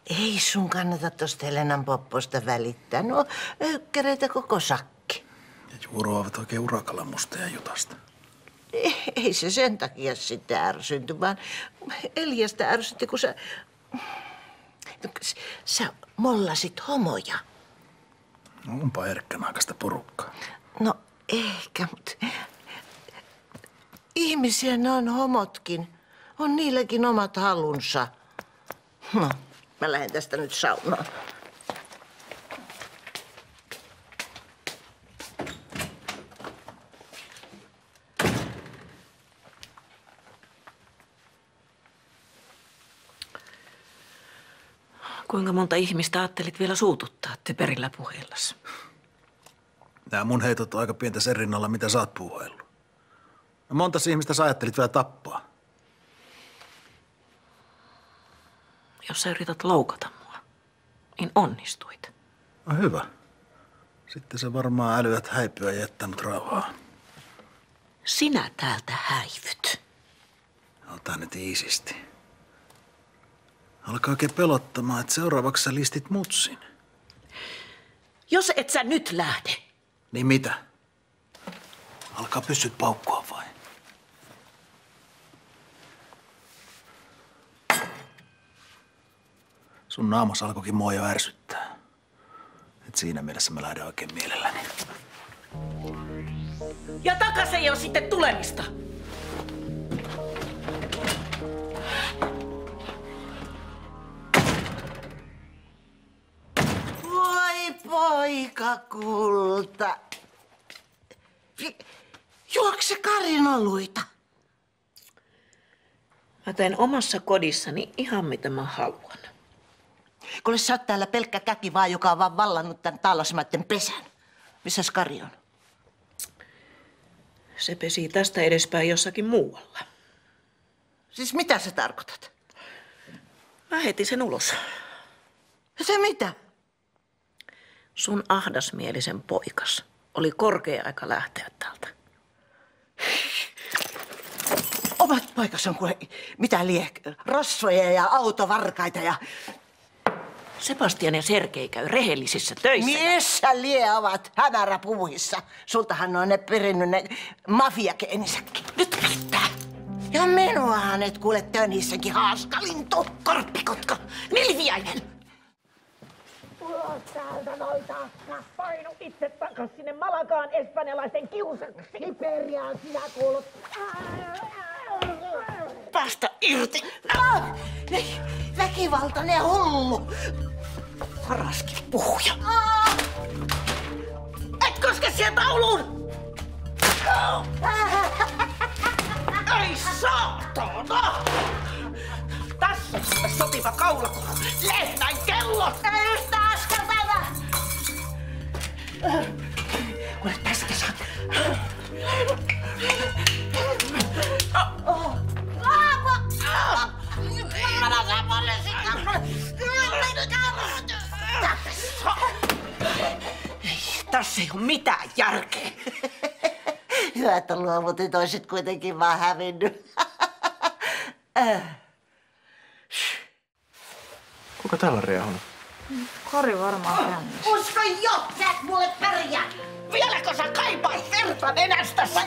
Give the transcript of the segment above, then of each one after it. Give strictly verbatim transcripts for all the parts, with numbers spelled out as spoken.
Ei sun kannata tosta Helenan popposta välittää. No, öykkäreitä koko sakki. Ja Juuro ovat oikein urakalla musta ja jutasta. Ei, ei se sen takia sitä ärsynty, vaan Eliasta ärsynti, kun sä... No, sä mollasit homoja. No, onpa erkkänaaikaista porukkaa. No ehkä, mutta... Ihmisiä ne on homotkin. On niilläkin omat halunsa. No, mä lähden tästä nyt saunaan. Kuinka monta ihmistä ajattelit vielä suututtaa typerillä puheillasi? Nämä mun heitot on aika pientä sen rinnalla, mitä sä oot puuhaillut. No monta ihmistä sä ajattelit vielä tappaa? Jos sä yrität loukata mua, niin onnistuit. No hyvä. Sitten sä varmaan älyät häipyä ja jättää mut rauhaa. Sinä täältä häivyt. Ota nyt iisisti. Alkaa oikein pelottamaan, että seuraavaksi sä listit mutsin. Jos et sä nyt lähde. Niin mitä? Alkaa pyssyt paukkua vai? Sun naamas alkoikin mua jo ärsyttää. Et siinä mielessä mä lähden oikein mielelläni. Ja takas ei ole sitten tulemista. Voi poika kulta. Juokse karinoluita. Mä teen omassa kodissani ihan mitä mä haluan. Kuule, sä oot täällä pelkkä käki vaan, joka on vaan vallannut tän taalasmaitten pesän. Missäs Kari on? Se pesii tästä edespäin jossakin muualla. Siis mitä sä tarkoitat? Mä heitin sen ulos. Se mitä? Sun ahdasmielisen poikas oli korkea aika lähteä täältä. Omat poikas on kuule mitä lie, rosvoja ja autovarkaita ja... Sebastian ja Sergei käy rehellisissä töissä. Missä lie ovat hämäräpuvuissa? Sultahan on ne perinnyt ne mafiakeenisäkin. Nyt riittää. Ja minuahan et kuule tönissäkin haaskalintu. Korppikotka, nilviäinen. Ulos täältä noita! Painu itse takas sinne Malagaan espanjalaisten kiusaksi! Siperiaan sinä kuulut! Päästä irti! Ah! Väkivaltainen hullu! Paraskin puhuja! Ah! Et koske siihen tauluun! Ei saatana! Tässä sopiva kaulako! Lehmän kello! Yhtä askeltava! Kuule, tästä saat... Tässä ei ole mitään järkeä. Hyvä, että luovutin, toisit kuitenkin vaan hävinnyt. Kuka täällä on riehunut? Kari varmaan kännissä. Usko jo, sä et mulle pärjää. Vieläkö sä kaipaat verta nenästäsi?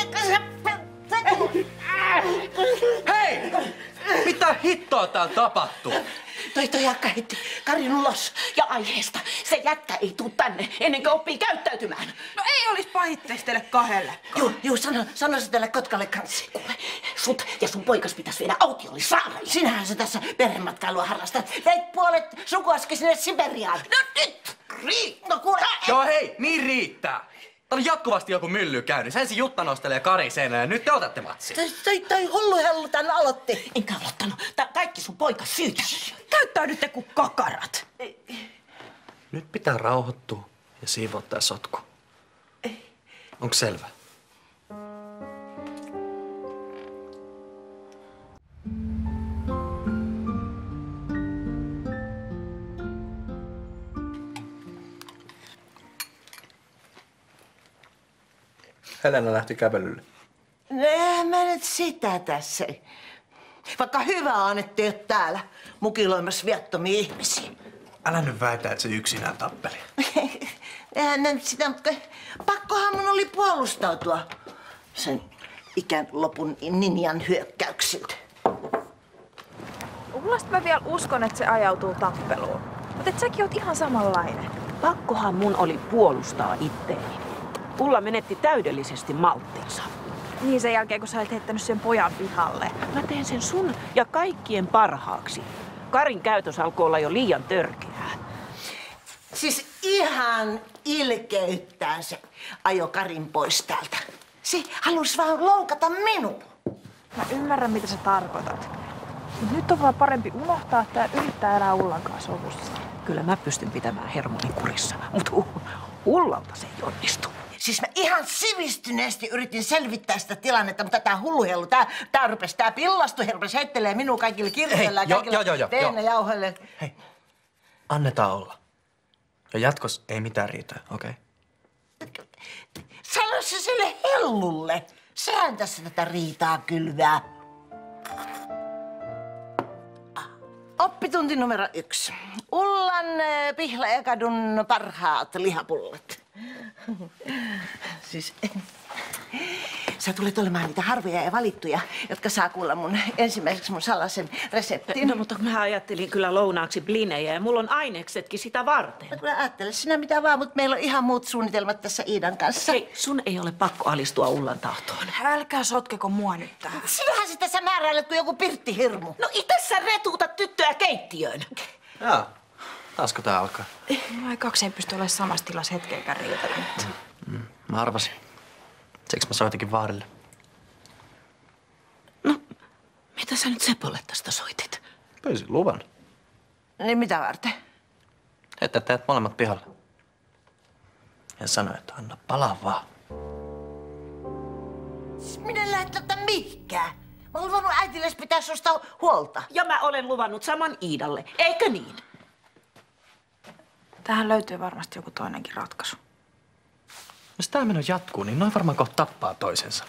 Hei! Mitä hittoa täällä tapahtuu? Toi toi Jakka heitti Karin ulos ja aiheesta. Se jätkä ei tuu tänne ennen kuin oppii käyttäytymään. No ei olis pahitteis teille kahdelle. Juu, juu, sano, sano se tälle Kotkalle kanssa. Kuule, sut ja sun poikas pitäisi viedä autiolle saareen. Sinähän sä tässä perhematkailua harrastat. Veit puolet sukuaski sinne Siberiaan. No nyt! Riit! No kuule... Joo hei, niin riittää. Täällä on jatkuvasti joku mylly käynyt. Ensin Jutta nostelee Kari seinään ja nyt te otatte matsia. Toi, toi, toi hullu hellu tän aloitti. Enkä aloittanut. Tää kaikki sun poikas syytä. Käyttäydytte kuin kakarat. Nyt pitää rauhoittua ja siivoa tää sotku. Onko selvä? Helena lähti kävelylle. No eihän mä nyt sitä tässä. Vaikka hyvä on, ettei ole täällä mukiloimassa viattomia ihmisiä. Älä nyt väitä, että se yksinään tappeli. Eihän ne nyt sitä, mutta pakkohan mun oli puolustautua sen ikään lopun ninjan hyökkäyksiltä. Ullasta mä vielä uskon, että se ajautuu tappeluun. Mutta et säkin oot ihan samanlainen. Pakkohan mun oli puolustaa itteeni. Ulla menetti täydellisesti malttinsa. Niin sen jälkeen, kun sä olet heittänyt sen pojan pihalle. Mä teen sen sun ja kaikkien parhaaksi. Karin käytös alkoi olla jo liian törkeää. Siis ihan ilkeyttään se ajo Karin pois täältä. Se halusi vaan loukata minua. Mä ymmärrän, mitä sä tarkoitat. Mut nyt on vaan parempi unohtaa tää ja yrittää elää Ullan kanssa sovussa. Kyllä mä pystyn pitämään hermoni kurissa, mutta Ullalta se ei onnistu. Siis mä ihan sivistyneesti yritin selvittää sitä tilannetta, mutta tää hulluhellu, tää, tää rupes, tää pillastu, he rupes heittelee minua kaikille kirjoilla ja jo, kaikille jo, jo, jo, vehnäjauhoille. Hei, annetaan olla. Ja jatkos ei mitään riitä, okei? Okay? Sano se sille hellulle. Sehän tässä tätä riitaa kylvää. Oppitunti numero yksi. Ullan äh, Pihlajakadun parhaat lihapullat. Siis, sä tulet olemaan niitä harvoja ja valittuja, jotka saa kuulla mun ensimmäiseksi mun salaisen reseptin. No, mutta mä ajattelin kyllä lounaaksi blinejä ja mulla on aineksetkin sitä varten. No, kyllä ajattele sinä mitä vaan, mutta meillä on ihan muut suunnitelmat tässä Iidan kanssa. Hei, sun ei ole pakko alistua Ullan tahtoon. Älkää sotkeko mua nyt tähän. Sinähän sitä sä määräilet kuin joku pirttihirmu. No itse sä retuutat tyttöä keittiöön. Jaa, taasko tää alkaa? Ai kaksi ei pysty olemaan samassa tilassa hetkeäkään riitellyt. Mm, mä arvasin. Siksi mä soitinkin vaarille. No, mitä sä nyt Sepolle tästä soitit? Pyysin luvan. Niin mitä varten? Että teet molemmat pihalle. Ja sanoi, että anna palaa vaan. Siis minä en lähde tätä mihinkään. Mä olen luvannut äitille pitää susta huolta. Ja mä olen luvannut saman Iidalle, eikö niin? Tähän löytyy varmasti joku toinenkin ratkaisu. Jos tää meno jatkuu, niin noin varmaan kohta tappaa toisensa.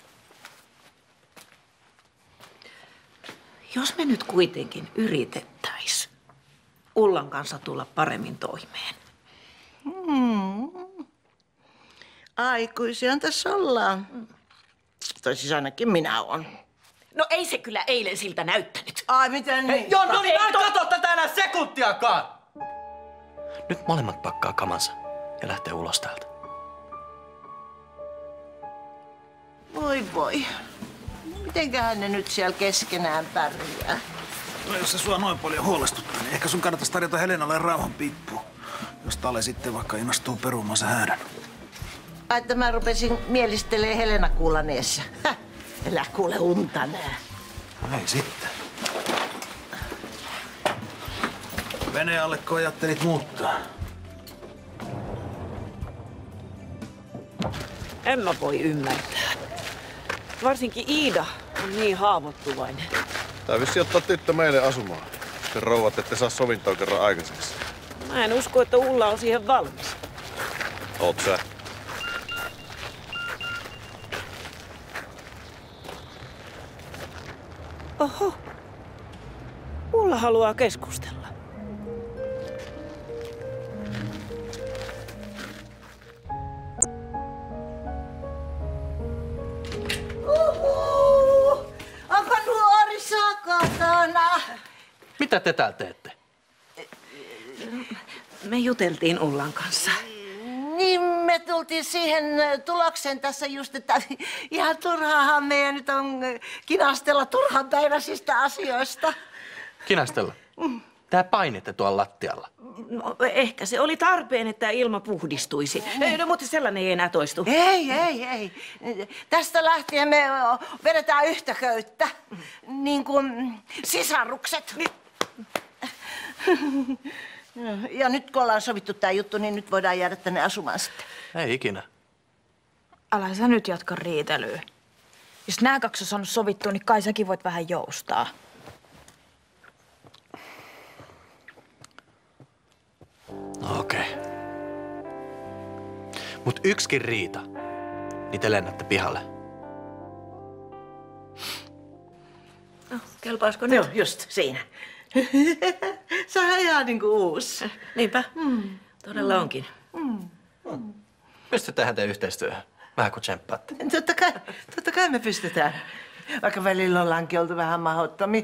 Jos me nyt kuitenkin yritettäis Ullan kanssa tulla paremmin toimeen. Hmm. Aikuisia tässä ollaan. Tai siis ainakin minä on. No ei se kyllä eilen siltä näyttänyt. Ai miten niin? Joo, no niin, mä en to- katso tätä enää sekuntiakaan! Nyt molemmat pakkaa kamansa ja lähtee ulos täältä. Voi voi. Mitenköhän ne nyt siellä keskenään pärjää? No, jos se sua noin paljon huolestuttaa, niin ehkä sun kannattaisi tarjota Helenalle rauhan piippu. Jos Tale sitten vaikka innostuu perumaan se häädän. Ai, että mä rupesin mielistelee Helena kuulaneessa. Häh, elä kuule unta nää. Ei sitten. Veneen alleko ajattelit muuttaa? En mä voi ymmärtää. Varsinkin Iida on niin haavoittuvainen. Tää vissi ottaa tyttö meille asumaan. Te rouvat ette saa sovintoa kerran aikaiseksi. Mä en usko, että Ulla on siihen valmis. Oot sä? Oho. Ulla haluaa keskustella. Uhu! Onko nuorissa kotona? Mitä te täällä teette? Me juteltiin Ullan kanssa. Niin me tultiin siihen tulokseen tässä just, että ihan turhaahan meidän nyt on kinastella turhanpäiväisistä asioista. Kinastella. Tää painitte tuolla lattialla. No, ehkä se oli tarpeen, että ilma puhdistuisi. Ei, no, mutta sellainen ei enää toistu. Ei, ei, ei. Tästä lähtien me vedetään yhtä köyttä, niin kuin sisarukset. Ja nyt kun ollaan sovittu tää juttu, niin nyt voidaan jäädä tänne asumaan sitten. Ei ikinä. Älä sä nyt jatka riitelyä. Jos nää kaksi on saanut sovittua, niin kai säkin voit vähän joustaa. No okei. Okay. Mut yksikin riita, niin te lennätte pihalle. No, Kelpaisiko nyt? Joo, just siinä. Sä on ihan niinku uusi. Niinpä. Mm. Todella mm. onkin. Mm. Pystytäänhän te yhteistyöhön. Vähän kun tsemppaatte. Totta kai, totta kai me pystytään. Vaikka välillä ollaankin oltu vähän mahdottomia.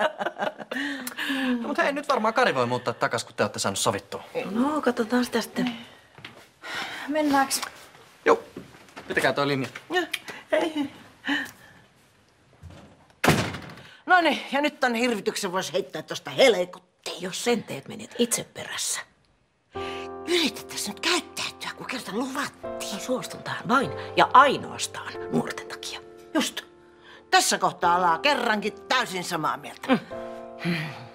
No, mutta hei, nyt varmaan Kari voi muuttaa takas, kun te olette saanut sovittua. No, katsotaan sitä sitten. Mennäänkö? Joo. Pitäkää toi linja. No niin, ja nyt ton hirvityksen voisi heittää tosta helekuttiin. Jos sen teet, menet itse perässä. Yritettäisiin nyt käyttäytyä, kun kerta luvattiin. Mä suostun tähän vain ja ainoastaan nuorten takia. Just. Tässä kohtaa ollaan kerrankin täysin samaa mieltä. Mm.